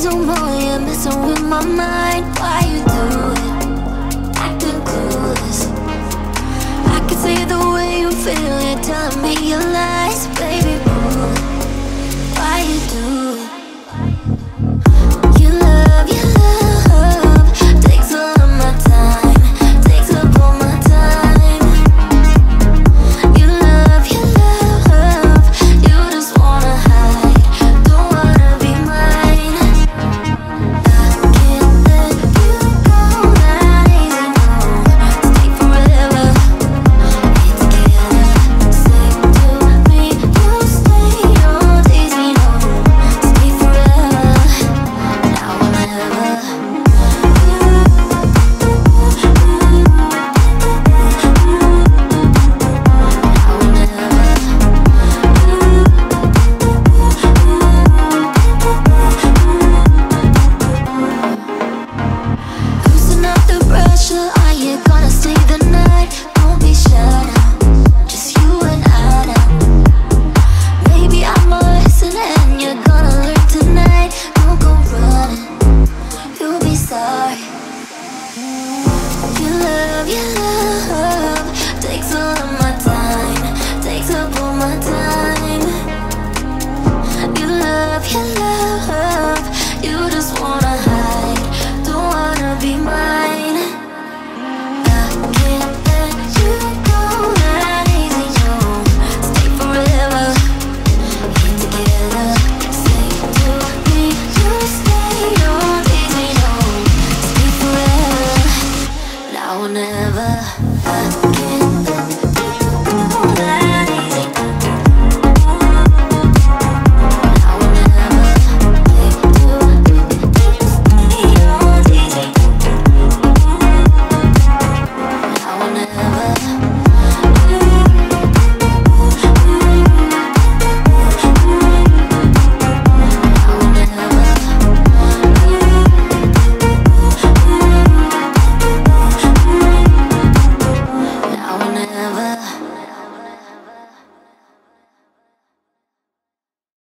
no more, you're messing with my mind. Why you do it, acting clueless? I can see the way you feel, you're telling me your lies. Baby boo, why you do it? Your love takes all of my time, takes up all my time. Your love, you just wanna hide, don't wanna be mine. I can't let you go that easy, no. Stay forever, be together. Say to me, you stay on easy, no. Stay forever, now or never. Loosen up the pressure, are you gonna stay the night? Don't be shy now, just you and I now. Maybe I'm a lesson and you're gonna learn tonight. Don't go running, you'll be sorry. Your love takes all of my time, takes up all my time. Your love, you just wanna hide, don't wanna be mine. I can't let you go that easy, no. Stay forever, get together. Say to me, you stay on easy, no. Stay forever, now or never.